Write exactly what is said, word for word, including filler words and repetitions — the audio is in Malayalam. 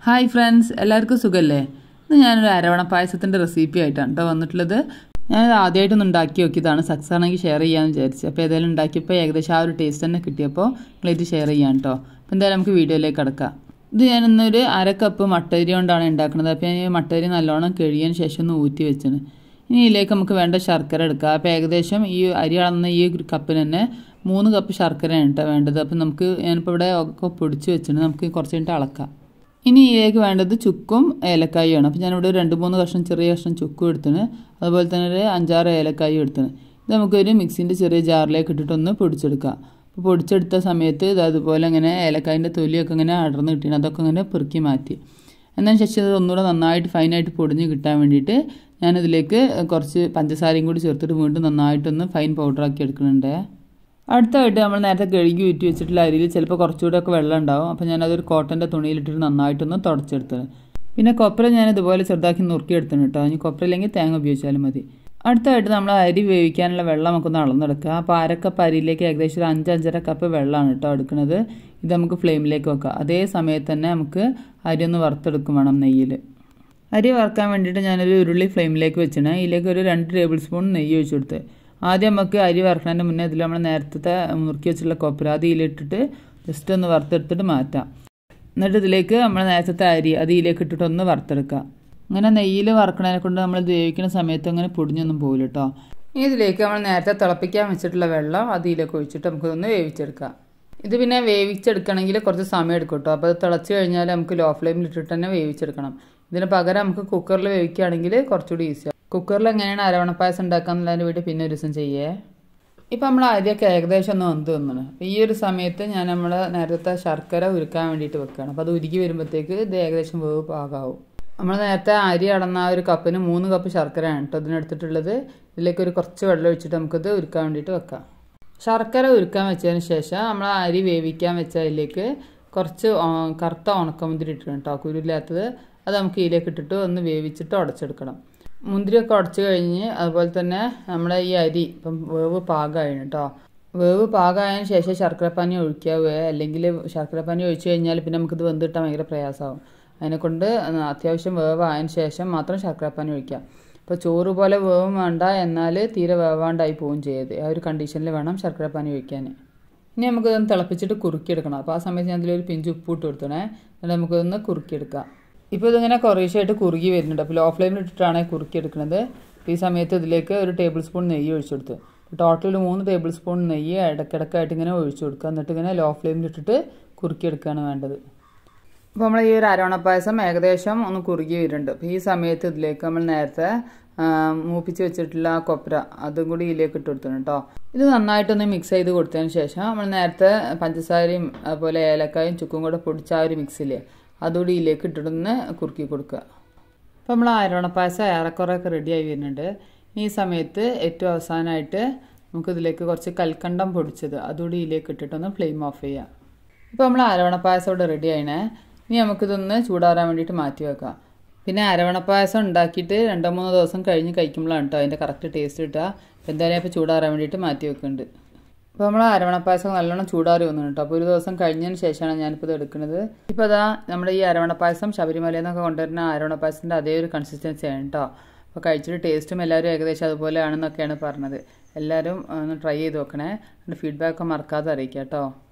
ഹായ് ഫ്രണ്ട്സ്, എല്ലാവർക്കും സുഖമല്ലേ? ഇത് ഞാനൊരു അരവണ പായസത്തിൻ്റെ റെസിപ്പി ആയിട്ടാണ് കേട്ടോ വന്നിട്ടുള്ളത്. ഞാനത് ആദ്യമായിട്ടൊന്ന് ഉണ്ടാക്കി നോക്കിയതാണ്. സക്സസ് ആണെങ്കിൽ ഷെയർ ചെയ്യാമെന്ന് വിചാരിച്ചു. അപ്പോൾ ഏതായാലും ഉണ്ടാക്കിയപ്പോൾ ഏകദേശം ആ ഒരു ടേസ്റ്റ് തന്നെ കിട്ടിയപ്പോൾ നിങ്ങളായിട്ട് ഷെയർ ചെയ്യാം കേട്ടോ. അപ്പോൾ എന്തായാലും നമുക്ക് വീഡിയോയിലേക്ക് കിടക്കാം. ഇത് ഞാനിന്നൊരു അര കപ്പ് മട്ടരി കൊണ്ടാണ് ഉണ്ടാക്കുന്നത്. അപ്പോൾ ഞാൻ ഈ മട്ടരി നല്ലോണം കഴിയാൻ ശേഷം ഒന്ന് ഊറ്റി വെച്ചാണ്. ഇനി ഇതിലേക്ക് നമുക്ക് വേണ്ട ശർക്കര എടുക്കുക. അപ്പോൾ ഏകദേശം ഈ അരി അളന്ന ഈ കപ്പിന് തന്നെ മൂന്ന് കപ്പ് ശർക്കരയാണ് കേട്ടോ വേണ്ടത്. അപ്പോൾ നമുക്ക് ഞാനിപ്പോൾ ഇവിടെ ഒക്കെ പൊടിച്ച് വെച്ചിട്ടുണ്ട്. നമുക്ക് കുറച്ച് കഴിഞ്ഞിട്ട് അളക്കാം. ഇനി ഇതിലേക്ക് വേണ്ടത് ചുക്കും ഏലക്കായുമാണ്. അപ്പോൾ ഞാനിവിടെ രണ്ട് മൂന്ന് കഷ്ണം ചെറിയ കഷ്ണം ചുക്കും എടുത്തിന്, അതുപോലെ തന്നെ ഒരു അഞ്ചാറ് ഏലക്കായും എടുത്തിന്. ഇത് നമുക്കൊരു മിക്സിൻ്റെ ചെറിയ ജാറിലേക്ക് ഇട്ടിട്ടൊന്ന് പൊടിച്ചെടുക്കാം. അപ്പോൾ പൊടിച്ചെടുത്ത സമയത്ത് ഇത് അതുപോലെ ഇങ്ങനെ ഏലക്കായൻ്റെ തൊലിയൊക്കെ ഇങ്ങനെ അടർന്ന് കിട്ടിയാണ്. അതൊക്കെ ഇങ്ങനെ പെറുക്കി മാറ്റി. എന്നതിന് ശേഷം അത് ഒന്നുകൂടെ നന്നായിട്ട് ഫൈനായിട്ട് പൊടിഞ്ഞ് കിട്ടാൻ വേണ്ടിയിട്ട് ഞാനിതിലേക്ക് കുറച്ച് പഞ്ചസാരയും കൂടി ചേർത്തിട്ട് വീണ്ടും നന്നായിട്ടൊന്ന് ഫൈൻ പൗഡറാക്കി എടുക്കുന്നുണ്ട്. അടുത്തായിട്ട് നമ്മൾ നേരത്തെ കഴുകി ഊറ്റി വെച്ചിട്ടുള്ള അരിയിൽ ചിലപ്പോൾ കുറച്ചുകൂടെ ഒക്കെ വെള്ളം ഉണ്ടാവും. അപ്പോൾ ഞാനതൊരു കോട്ടൻ്റെ തുണിയിലിട്ടിട്ട് നന്നായിട്ടൊന്ന് തുടച്ചെടുത്തത്. പിന്നെ കൊപ്ര ഞാൻ ഇതുപോലെ ചെറുതാക്കി നുറുക്കിയെടുത്തിന് കേട്ടോ. ഇനി കൊപ്ര ഇല്ലെങ്കിൽ തേങ്ങ ഉപയോഗിച്ചാലും മതി. അടുത്തായിട്ട് നമ്മൾ അരി വേവിക്കാനുള്ള വെള്ളം നമുക്കൊന്ന് അളന്നെടുക്കുക. അപ്പോൾ അരക്കപ്പ് അരിയിലേക്ക് ഏകദേശം ഒരു അഞ്ച് അഞ്ചര കപ്പ് വെള്ളമാണ് കേട്ടോ എടുക്കുന്നത്. ഇത് നമുക്ക് ഫ്ലെയിമിലേക്ക് വെക്കാം. അതേ സമയത്ത് തന്നെ നമുക്ക് അരി ഒന്ന് വറുത്തെടുക്കും വേണം നെയ്യിൽ. അരി വറുക്കാൻ വേണ്ടിയിട്ട് ഞാനൊരു ഉരുളി ഫ്ലെയിമിലേക്ക് വെച്ചിട്ട് ഇതിലേക്ക് ഒരു രണ്ട് ടേബിൾ സ്പൂൺ നെയ്യ് ഒഴിച്ചു കൊടുത്ത് ആദ്യം നമുക്ക് അരി വറുക്കുന്നതിൻ്റെ മുന്നേ ഇതിൽ നമ്മൾ നേരത്തെ മുറുക്കി വെച്ചിട്ടുള്ള കൊപ്ര അത് ഇതിലിട്ടിട്ട് ജസ്റ്റ് ഒന്ന് വറുത്തെടുത്തിട്ട് മാറ്റാം. എന്നിട്ട് ഇതിലേക്ക് നമ്മൾ നേരത്തെ അരി അത് ഇതിലേക്ക് ഇട്ടിട്ട് ഒന്ന് വറുത്തെടുക്കുക. അങ്ങനെ നെയ്യിൽ വറുക്കണതിനെ കൊണ്ട് നമ്മൾ ഇത് വേവിക്കുന്ന സമയത്ത് അങ്ങനെ പൊടിഞ്ഞൊന്നും പോകില്ല കേട്ടോ. ഇനി ഇതിലേക്ക് നമ്മൾ നേരത്തെ തിളപ്പിക്കാൻ വെച്ചിട്ടുള്ള വെള്ളം അത് ഇതിലേക്ക് ഒഴിച്ചിട്ട് നമുക്കിതൊന്ന് വേവിച്ചെടുക്കാം. ഇത് പിന്നെ വേവിച്ചെടുക്കണമെങ്കിൽ കുറച്ച് സമയം എടുക്കും കേട്ടോ. അപ്പോൾ അത് തിളച്ച് കഴിഞ്ഞാൽ നമുക്ക് ലോ ഫ്ലെയിമിൽ ഇട്ടിട്ട് തന്നെ വേവിച്ചെടുക്കണം. ഇതിന് പകരം നമുക്ക് കുക്കറിൽ വേവിക്കുകയാണെങ്കിൽ കുറച്ചുകൂടി ഈസിയാണ്. കുക്കറിൽ എങ്ങനെയാണ് അരവണ പായസം ഉണ്ടാക്കാമെന്നുള്ളതിൻ്റെ വീട്ടിൽ പിന്നെ ഒരു ദിവസം ചെയ്യേ. ഇപ്പം നമ്മൾ അരിയൊക്കെ ഏകദേശം ഒന്ന് വെന്ത് വന്നാണ്. അപ്പോൾ ഈ ഒരു സമയത്ത് ഞാൻ നമ്മൾ നേരത്തെ ശർക്കര ഉരുക്കാൻ വേണ്ടിയിട്ട് വെക്കുകയാണ്. അപ്പോൾ അത് ഉരുക്കി വരുമ്പോഴത്തേക്ക് ഇത് ഏകദേശം വേവ് പാകമാവും. നമ്മൾ നേരത്തെ അരി അടന്ന ആ ഒരു കപ്പിന് മൂന്ന് കപ്പ് ശർക്കരയാണ് കേട്ടോ ഇതിനെടുത്തിട്ടുള്ളത്. ഇതിലേക്ക് ഒരു കുറച്ച് വെള്ളം ഒഴിച്ചിട്ട് നമുക്കിത് ഉരുക്കാൻ വേണ്ടിയിട്ട് വെക്കാം. ശർക്കര ഉരുക്കാൻ വെച്ചതിന് ശേഷം നമ്മൾ അരി വേവിക്കാൻ വെച്ച അതിലേക്ക് കുറച്ച് കറുത്ത ഉണക്കമുന്തിരി ഇട്ടിട്ടുണ്ട് കേട്ടോ, കുരുല്ലാത്തത്. അത് നമുക്ക് ഇതിലേക്ക് ഇട്ടിട്ട് ഒന്ന് വേവിച്ചിട്ട് ഉടച്ചെടുക്കണം. മുന്തിരിയൊക്കെ ഉടച്ച് കഴിഞ്ഞ് അതുപോലെ തന്നെ നമ്മുടെ ഈ അരി ഇപ്പം വേവ് പാകമായിരുന്നു കേട്ടോ. വേവ് പാകമായതിന് ശേഷം ശർക്കരപ്പാനി ഒഴിക്കാവുക, അല്ലെങ്കിൽ ശർക്കരപ്പാനി ഒഴിച്ചു കഴിഞ്ഞാൽ പിന്നെ നമുക്കിത് വെന്ത് കിട്ടാൻ ഭയങ്കര പ്രയാസമാവും. അതിനെക്കൊണ്ട് അത്യാവശ്യം വേവ് ആയതിന് ശേഷം മാത്രം ശർക്കരപ്പാനി ഒഴിക്കാം. ഇപ്പോൾ ചോറ് പോലെ വേവും വേണ്ട, എന്നാൽ തീരെ വേവാണ്ടായി പോവുകയും ചെയ്യരുത്. ആ ഒരു കണ്ടീഷനിൽ വേണം ശർക്കരപ്പാനി ഒഴിക്കാൻ. ഇനി നമുക്കിതൊന്ന് തിളപ്പിച്ചിട്ട് കുറുക്കിയെടുക്കണം. അപ്പോൾ ആ സമയത്ത് ഞാൻ അതിലൊരു പിഞ്ച് ഉപ്പിട്ട് കൊടുത്തണേ. എന്നിട്ട് നമുക്കിതൊന്ന് കുറുക്കിയെടുക്കാം. ഇപ്പോൾ ഇതിങ്ങനെ കുറേശ്ശായിട്ട് കുറുകി വരുന്നുണ്ട്. അപ്പോൾ ലോ ഫ്ലെയിമിൽ ഇട്ടിട്ടാണ് കുറുക്കിയെടുക്കുന്നത്. ഈ സമയത്ത് ഇതിലേക്ക് ഒരു ടേബിൾ സ്പൂൺ നെയ്യ് ഒഴിച്ചു കൊടുത്ത് ടോട്ടൽ മൂന്ന് ടേബിൾ സ്പൂൺ നെയ്യ് ഇടയ്ക്കിടയ്ക്കായിട്ട് ഇങ്ങനെ ഒഴിച്ചു കൊടുക്കുക. എന്നിട്ട് ഇങ്ങനെ ലോ ഫ്ലെയിമിൽ ഇട്ടിട്ട് കുറുക്കിയെടുക്കുകയാണ് വേണ്ടത്. അപ്പോൾ നമ്മൾ ഈ ഒരു അരവണ പായസം ഏകദേശം ഒന്ന് കുറുകി വരുന്നുണ്ട്. അപ്പോൾ ഈ സമയത്ത് ഇതിലേക്ക് നമ്മൾ നേരത്തെ മൂപ്പിച്ച് വെച്ചിട്ടുള്ള കൊപ്ര അതും കൂടി ഇതിലേക്ക് ഇട്ട് കൊടുത്തിട്ടുണ്ട് കേട്ടോ. ഇത് നന്നായിട്ടൊന്ന് മിക്സ് ചെയ്ത് കൊടുത്തതിന് ശേഷം നമ്മൾ നേരത്തെ പഞ്ചസാരയും അതുപോലെ ഏലക്കായും ചുക്കും കൂടെ പൊടിച്ച ആ ഒരു മിക്സില്ലേ അതുകൂടി ഇതിലേക്ക് ഇട്ടിട്ടൊന്ന് കുറുക്കി കൊടുക്കുക. അപ്പോൾ നമ്മൾ അരവണ പായസം ഏറെക്കുറെയൊക്കെ റെഡിയായി വരുന്നുണ്ട്. ഈ സമയത്ത് ഏറ്റവും അവസാനമായിട്ട് നമുക്കിതിലേക്ക് കുറച്ച് കൽക്കണ്ടം പൊടിച്ചത് അതുകൂടി ഇതിലേക്ക് ഇട്ടിട്ടൊന്ന് ഫ്ലെയിം ഓഫ് ചെയ്യാം. ഇപ്പോൾ നമ്മൾ അരവണ പായസം ഇവിടെ റെഡി ആയിണേ. ഇനി നമുക്കിതൊന്ന് ചൂടാറാൻ വേണ്ടിയിട്ട് മാറ്റി വെക്കാം. പിന്നെ അരവണ പായസം ഉണ്ടാക്കിയിട്ട് രണ്ടോ മൂന്നോ ദിവസം കഴിഞ്ഞ് കഴിക്കുമ്പോഴാണ് കേട്ടോ അതിൻ്റെ കറക്റ്റ് ടേസ്റ്റ് കിട്ടുക. എന്തായാലും ഇപ്പോൾ ചൂടാറാൻ വേണ്ടിയിട്ട് മാറ്റി വെക്കുന്നുണ്ട്. അപ്പോൾ നമ്മൾ അരവണ പായസം നല്ലോണം ചൂടാറി വന്നു കേട്ടോ. അപ്പോൾ ഒരു ദിവസം കഴിഞ്ഞതിന് ശേഷമാണ് ഞാനിപ്പോൾ ഇത് എടുക്കുന്നത്. ഇപ്പോൾ അതാ നമ്മുടെ ഈ അരവണ പായസം ശബരിമലയിൽ നിന്നൊക്കെ കൊണ്ടുവരുന്ന അരവണ പായസത്തിൻ്റെ അതേ ഒരു കൺസിസ്റ്റൻസി ആണ് കേട്ടോ. അപ്പോൾ കഴിച്ചിട്ട് ടേസ്റ്റും എല്ലാവരും ഏകദേശം അതുപോലെ ആണെന്നൊക്കെയാണ് പറഞ്ഞത്. എല്ലാവരും ഒന്ന് ട്രൈ ചെയ്ത് നോക്കണേ. ഫീഡ്ബാക്ക് മറക്കാതെ അറിയിക്കാം കേട്ടോ.